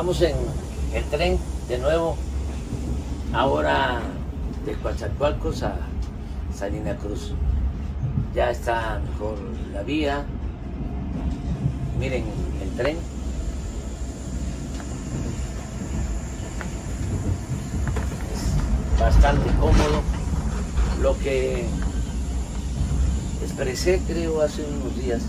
Vamos en el tren de nuevo, ahora de Coatzacoalcos a Salina Cruz. Ya está mejor la vía. Miren el tren. Es bastante cómodo. Lo que expresé, creo, hace unos días,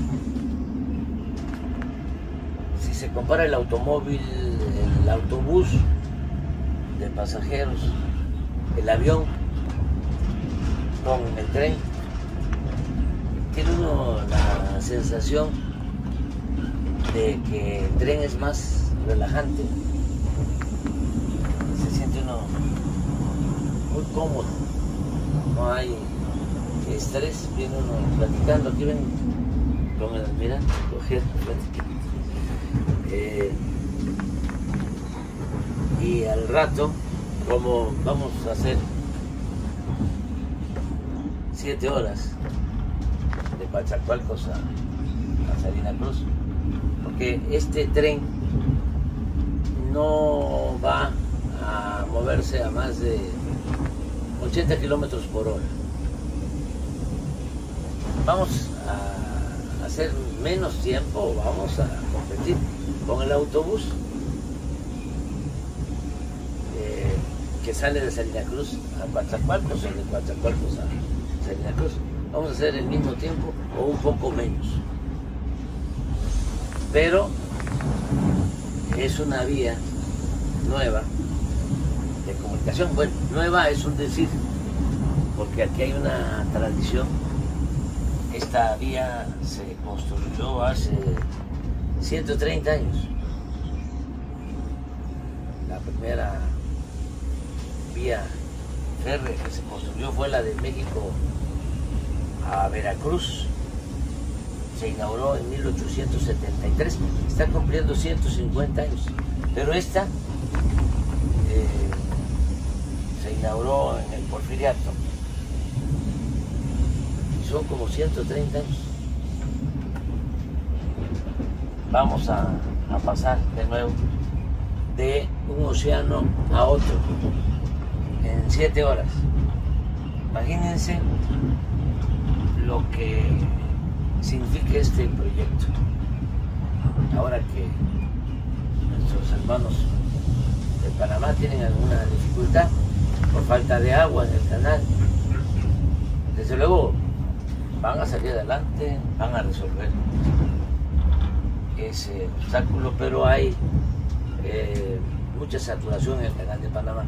si se compara el automóvil, el autobús de pasajeros, el avión con el tren, tiene uno la sensación de que el tren es más relajante, se siente uno muy cómodo, no hay estrés, viene uno platicando, aquí ven con el almirante, coger, y al rato, como vamos a hacer 7 horas de Coatzacoalcos a Salina Cruz, porque este tren no va a moverse a más de 80 kilómetros por hora. Vamos a hacer menos tiempo, vamos a competir con el autobús que sale de Salina Cruz a Coatzacoalcos o de Coatzacoalcos a Salina Cruz. Vamos a hacer el mismo tiempo o un poco menos. Pero es una vía nueva de comunicación. Bueno, nueva es un decir, porque aquí hay una tradición. Esta vía se construyó hace 130 años. La primera vía férrea que se construyó fue la de México a Veracruz. Se inauguró en 1873. Está cumpliendo 150 años. Pero esta se inauguró en el Porfiriato. Son como 130 años. Vamos a pasar de nuevo de un océano a otro en 7 horas. Imagínense lo que significa este proyecto. Ahora que nuestros hermanos de Panamá tienen alguna dificultad por falta de agua en el canal, desde luego van a salir adelante, van a resolver ese obstáculo, pero hay mucha saturación en el canal de Panamá.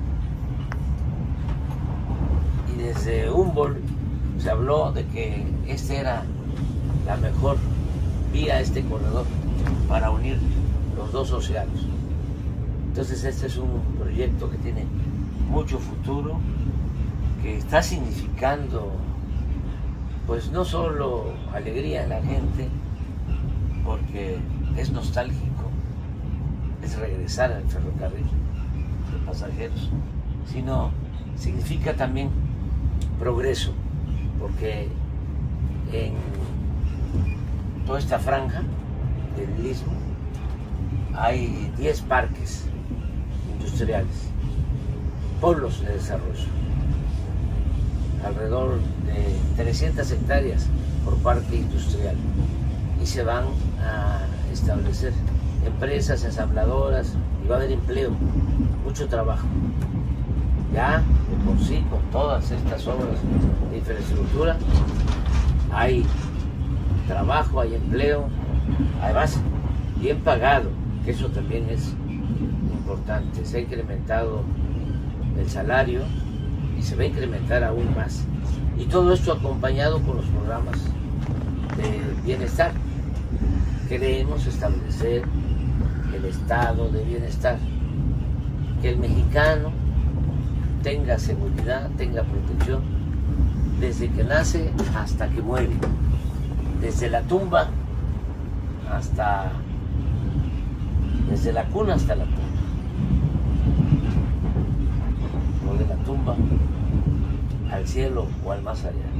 Y desde Humboldt se habló de que esta era la mejor vía, este corredor, para unir los dos océanos. Entonces este es un proyecto que tiene mucho futuro, que está significando pues no solo alegría en la gente, porque es nostálgico, es regresar al ferrocarril de pasajeros, sino significa también progreso, porque en toda esta franja del istmo hay 10 parques industriales, polos de desarrollo, alrededor de 300 hectáreas por parque industrial, y se van a establecer empresas ensambladoras y va a haber empleo, mucho trabajo. Ya de por sí, con todas estas obras de infraestructura, hay trabajo, hay empleo, además bien pagado, que eso también es importante. Se ha incrementado el salario y se va a incrementar aún más. Y todo esto acompañado con los programas de bienestar. Queremos establecer el estado de bienestar, que el mexicano tenga seguridad, tenga protección, desde que nace hasta que muere, desde la tumba hasta, desde la cuna hasta la tumba, o de la tumba al cielo o al más allá.